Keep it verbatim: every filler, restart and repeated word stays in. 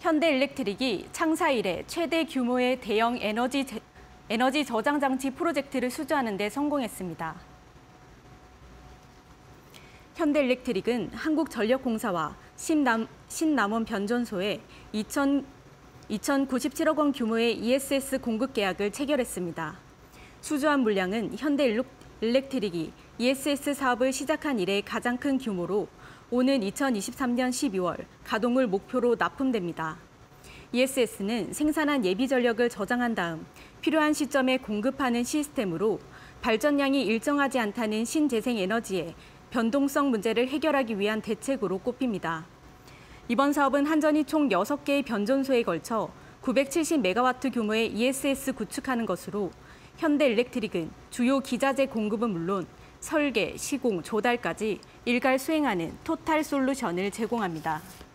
현대일렉트릭이 창사 이래 최대 규모의 대형 에너지, 제, 에너지 저장 장치 프로젝트를 수주하는 데 성공했습니다. 현대일렉트릭은 한국전력공사와 신남, 신남원 변전소에 이천구십칠억 원 규모의 이에스에스 공급 계약을 체결했습니다. 수주한 물량은 현대일렉트릭이 이에스에스 사업을 시작한 이래 가장 큰 규모로 오는 이천이십삼 년 십이월 가동을 목표로 납품됩니다. 이에스에스는 생산한 예비 전력을 저장한 다음 필요한 시점에 공급하는 시스템으로 발전량이 일정하지 않다는 신재생 에너지의 변동성 문제를 해결하기 위한 대책으로 꼽힙니다. 이번 사업은 한전이 총 여섯 개의 변전소에 걸쳐 구백칠십 메가와트 규모의 이에스에스 구축하는 것으로 현대일렉트릭은 주요 기자재 공급은 물론 설계, 시공, 조달까지 일괄 수행하는 토탈 솔루션을 제공합니다.